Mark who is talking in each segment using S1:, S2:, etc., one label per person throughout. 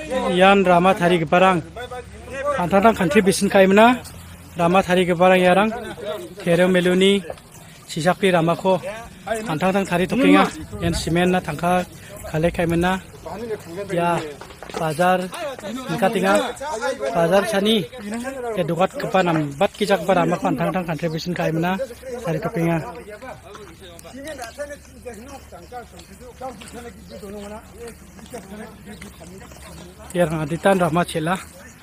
S1: Yan rama thari gebarang antang contribution kaimna rama thari gebarang yarang kero meluni sisakri rama ko antang thari tokinga yan simen na tangka kale kaimna ya bazar nikatinga bazar chani ke dukat kepanam bat kijak barama antang contribution kaimna thari tokinga Yang aditan rama cela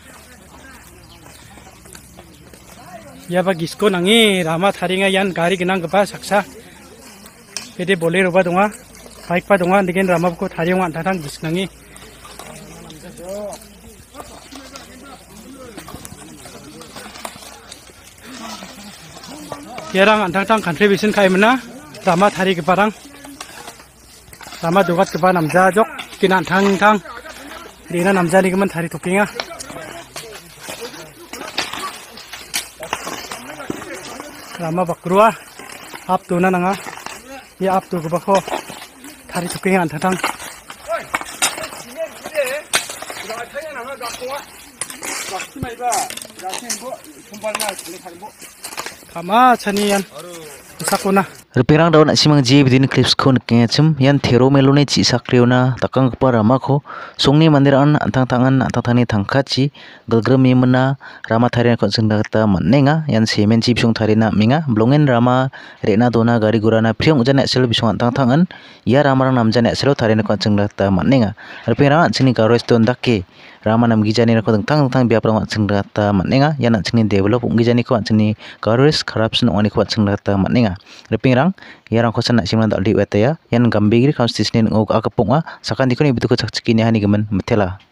S1: ya bagisko nangi rama tharinga yan gari genang gepa saksa pede bolero ba donga bike pa donga degen rama ko tharinga antang gis nangi yarang antang contribution kaimna rama thari geparang rama dugat gepa namja jok kinan thang dina namja ni geman thari tokinga rama bakrua up tu na nanga ya up tu gepa ko thari tokinga antang kama chanian sakuna
S2: Repirang daun simang ji bidin clips ko nakengacem yan tero melone ci sakriona takang kepara mako songni mandiran antang tangani tangkaci gelgremi mena rama tharian ko sendata mannenga yan semen ci bisung tharina minga blongen rama rena dona gari gurana priong ujan sel bisung antang tangan ya ramarang namjan selo tharina ko sendata mannenga repirang sini garois don dakke rama nam gijani ko tang biaprang sendata mannenga yan sini develop gijani ko sini garois corruption oni ko sendata mannenga repirang yarang kosan nak simlan tak liwat ya yan gambigri kaustisnin ngok akapunga sakan dikoni bitu ko cakcikini hani gemen metela